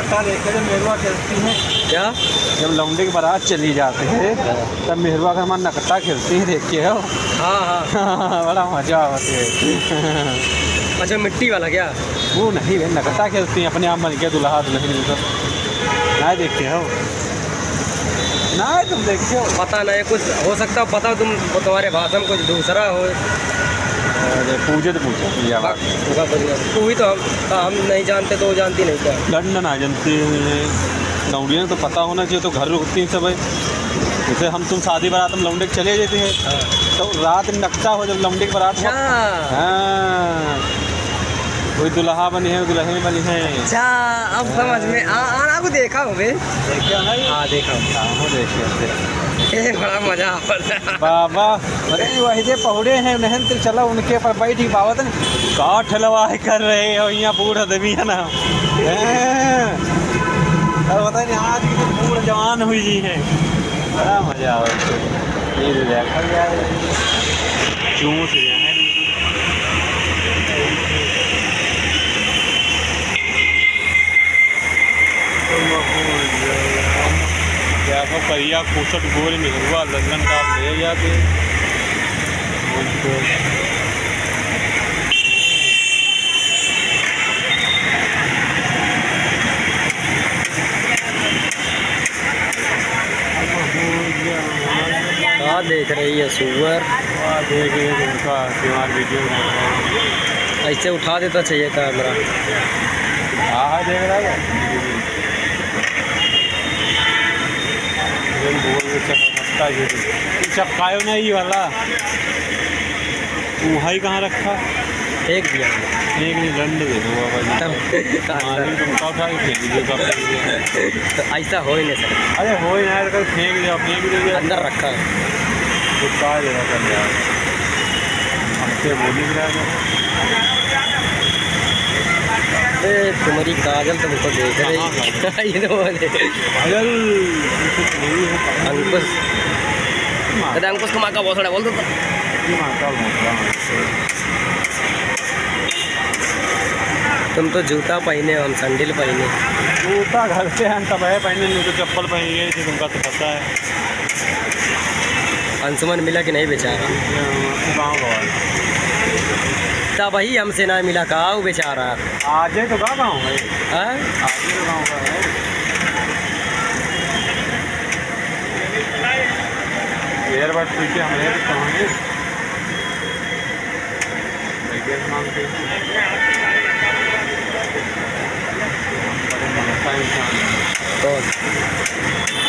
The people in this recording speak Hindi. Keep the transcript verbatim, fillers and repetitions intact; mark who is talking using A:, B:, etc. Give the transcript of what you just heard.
A: नकटा देखे जब मेहरवा खेलती है
B: क्या?
A: जब लौंडे की बारात चली जाती है तब मेहरवा का हमारा नकटा खेलती है, देख के हो।
B: हाँ हाँ
A: बड़ा मजा आती है।
B: अच्छा मिट्टी वाला क्या?
A: वो नहीं भाई, नकटा खेलती हैं अपने आप बन के दुल्हा दुल्हन तो ना देखते हो ना, तुम देखते हो।
B: पता नहीं, कुछ हो सकता पता तुम तुम्हारे भाषा में कुछ दूसरा हो।
A: अरे पूछे तो पूछो भैया,
B: तू ही तो हम हम नहीं जानते तो वो जानती नहीं क्या?
A: लंदन आ जानती है लौंडिया तो पता होना चाहिए, तो घर रुकती हैं सब। जैसे हम तुम शादी बारात हम लौंडे चले जाते हैं
B: हाँ।
A: तो रात नकटा हो जब लौंडे की बारात हो। हाँ कोई दुल्हा बनी है दुल्हन बनी है।
B: अच्छा अब समझ में आ आना को देखा हो बे?
A: देखा नहीं?
B: हाँ देखा हूँ।
A: देखे
B: ये बड़ा मजा आता है
A: बाबा। अरे वही जे पहुड़े हैं नहन तो चलो उनके पर बैठी बावत काठ लवाए कर रहे हो यहाँ बूढ़ आदमी है ना। और पता नहीं आज की बूढ़ जवान हुई है, बड़ा मजा आ चूस क्या परिया कुसट गोल मेहरवा लंदन का आप ले जाते
B: क्या देख रही है सुअर?
A: देख रही है उनका दीवार वीडियो
B: ऐसे उठा देता चाहिए कैमरा।
A: हाँ हाँ देख रहा है चपकायो नहीं वाला वही कहाँ रखा?
B: एक दिया
A: एक नहीं दंड दे दो
B: तो ऐसा हो ही नहीं सकता।
A: अरे हो ही नहीं कल फेंक दिया फेंक दिया
B: अंदर रखा है
A: कुत्ता दे रहा कर यार हमसे बोली
B: अरे तुम्हारी काजल तो मुझको देख रही ये तो बोले
A: काजल
B: अंकुश अरे अंकुश को माँ का बहुत बोल दो तो तुम तो जूता पहने हो हम सैंडल पहने।
A: जूता घर से हम तब है पहने नहीं तो चप्पल पहन गए थे तुमका तो पता है।
B: अंशुमन मिला कि नहीं बेचारा? तब वही हमसे ना मिला कहा वो बेचारा
A: आज तो कहाँ गाँव है?
B: हाँ
A: आज तो गाँव का है एयरबड पीछे हमारे कहोगे मांगते
B: तो